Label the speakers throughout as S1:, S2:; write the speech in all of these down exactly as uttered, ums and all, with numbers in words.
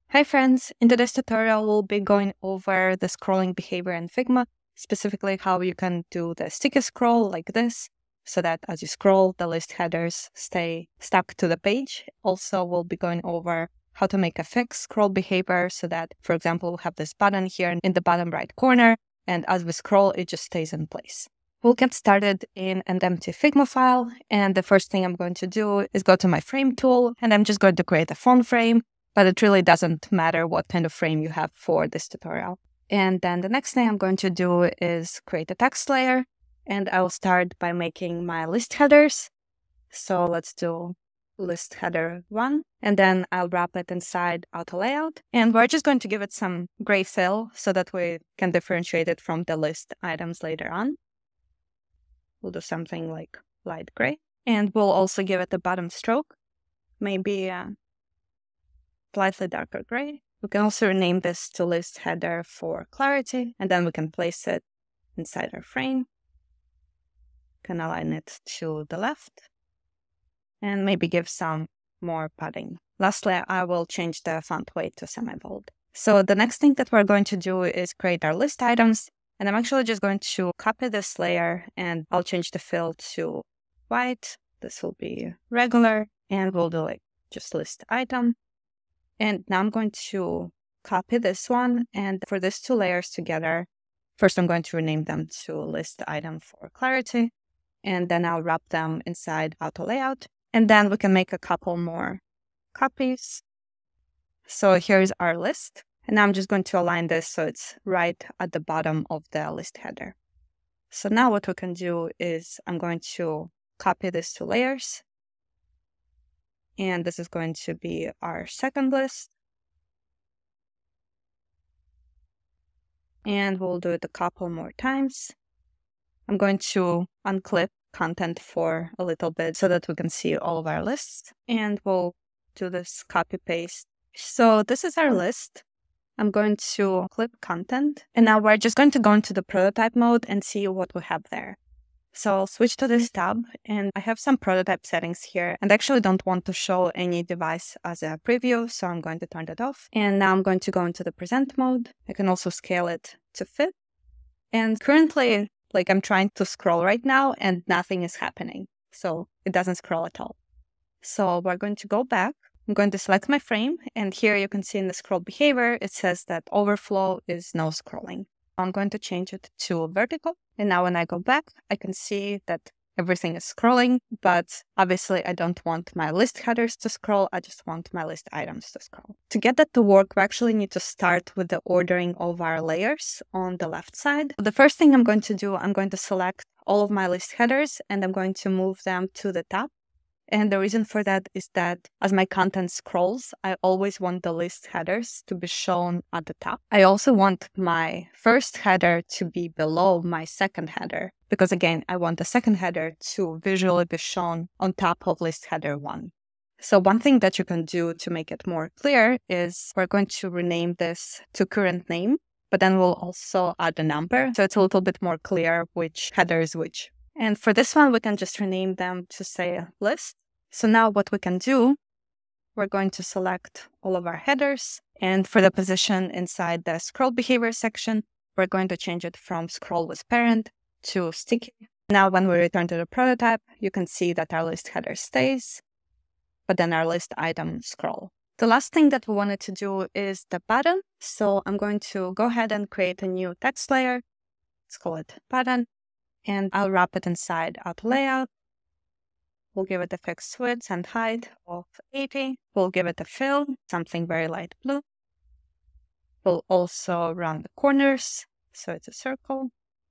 S1: Hi friends, in today's tutorial we'll be going over the scrolling behavior in Figma, specifically how you can do the sticky scroll like this, so that as you scroll, the list headers stay stuck to the page. Also, we'll be going over how to make a fixed scroll behavior so that, for example, we have this button here in the bottom right corner, and as we scroll, it just stays in place. We'll get started in an empty Figma file, and the first thing I'm going to do is go to my frame tool, and I'm just going to create a font frame. But it really doesn't matter what kind of frame you have for this tutorial. And then the next thing I'm going to do is create a text layer. And I will start by making my list headers. So let's do list header one. And then I'll wrap it inside auto layout. And we're just going to give it some gray fill so that we can differentiate it from the list items later on. We'll do something like light gray. And we'll also give it a bottom stroke, maybe uh, slightly darker gray. We can also rename this to list header for clarity, and then we can place it inside our frame. Can align it to the left, and maybe give some more padding. Lastly, I will change the font weight to semi-bold. So the next thing that we're going to do is create our list items, and I'm actually just going to copy this layer, and I'll change the fill to white. This will be regular, and we'll do like just list item. And now I'm going to copy this one, and for these two layers together, first I'm going to rename them to list item for clarity, and then I'll wrap them inside auto layout, and then we can make a couple more copies. So here's our list, and now I'm just going to align this so it's right at the bottom of the list header. So now what we can do is I'm going to copy these two layers. And this is going to be our second list. And we'll do it a couple more times. I'm going to unclip content for a little bit so that we can see all of our lists. And we'll do this copy paste. So this is our list. I'm going to clip content. And now we're just going to go into the prototype mode and see what we have there. So I'll switch to this tab, and I have some prototype settings here, and I actually don't want to show any device as a preview, so I'm going to turn that off. And now I'm going to go into the present mode. I can also scale it to fit. And currently, like I'm trying to scroll right now, and nothing is happening. So it doesn't scroll at all. So we're going to go back. I'm going to select my frame, and here you can see in the scroll behavior, it says that overflow is no scrolling. I'm going to change it to vertical. And now when I go back, I can see that everything is scrolling, but obviously I don't want my list headers to scroll. I just want my list items to scroll. To get that to work, we actually need to start with the ordering of our layers on the left side. The first thing I'm going to do, I'm going to select all of my list headers, and I'm going to move them to the top. And the reason for that is that as my content scrolls, I always want the list headers to be shown at the top. I also want my first header to be below my second header, because again, I want the second header to visually be shown on top of list header one. So one thing that you can do to make it more clear is we're going to rename this to current name, but then we'll also add a number. So it's a little bit more clear which header is which. And for this one, we can just rename them to say list. So now what we can do, we're going to select all of our headers. And for the position inside the scroll behavior section, we're going to change it from scroll with parent to sticky. Now when we return to the prototype, you can see that our list header stays, but then our list item scroll. The last thing that we wanted to do is the button. So I'm going to go ahead and create a new text layer. Let's call it button. And I'll wrap it inside auto layout. We'll give it a fixed width and height of eighty. We'll give it a fill, something very light blue. We'll also round the corners, so it's a circle.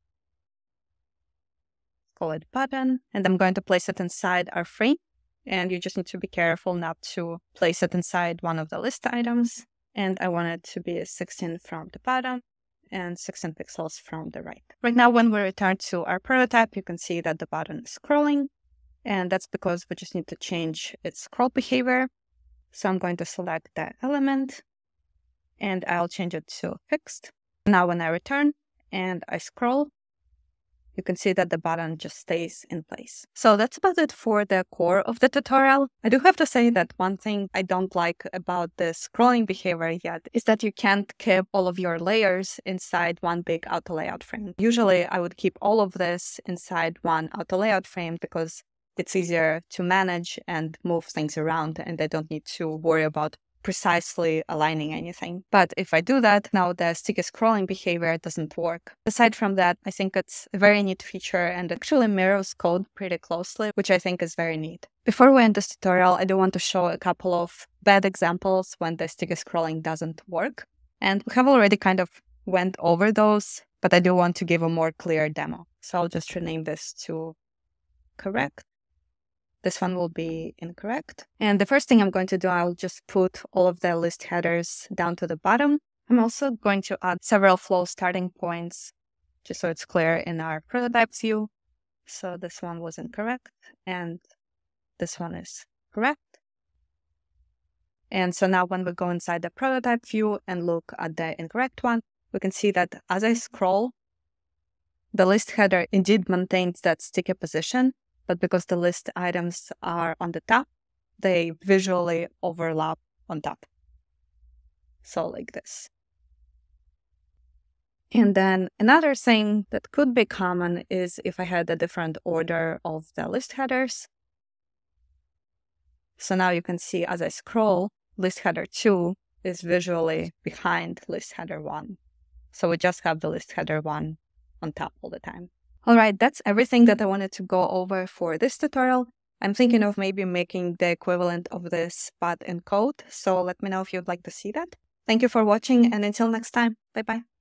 S1: Call it button. And I'm going to place it inside our frame. And you just need to be careful not to place it inside one of the list items. And I want it to be sixteen from the bottom and sixteen pixels from the right. Right now, when we return to our prototype, you can see that the button is scrolling. And that's because we just need to change its scroll behavior. So I'm going to select that element, and I'll change it to fixed. Now when I return and I scroll, you can see that the button just stays in place. So that's about it for the core of the tutorial. I do have to say that one thing I don't like about this scrolling behavior yet is that you can't keep all of your layers inside one big auto layout frame. Usually I would keep all of this inside one auto layout frame because it's easier to manage and move things around, and I don't need to worry about precisely aligning anything. But if I do that, now the sticky scrolling behavior doesn't work. Aside from that, I think it's a very neat feature and actually mirrors code pretty closely, which I think is very neat. Before we end this tutorial, I do want to show a couple of bad examples when the sticky scrolling doesn't work. And we have already kind of went over those, but I do want to give a more clear demo. So I'll just rename this to correct. This one will be incorrect. And the first thing I'm going to do, I'll just put all of the list headers down to the bottom. I'm also going to add several flow starting points, just so it's clear in our prototype view. So this one was incorrect, and this one is correct. And so now when we go inside the prototype view and look at the incorrect one, we can see that as I scroll, the list header indeed maintains that sticky position, but because the list items are on the top, they visually overlap on top. So like this. And then another thing that could be common is if I had a different order of the list headers. So now you can see as I scroll, list header two is visually behind list header one. So we just have the list header one on top all the time. All right, that's everything that I wanted to go over for this tutorial. I'm thinking of maybe making the equivalent of this but in code, so let me know if you'd like to see that. Thank you for watching, and until next time, bye-bye.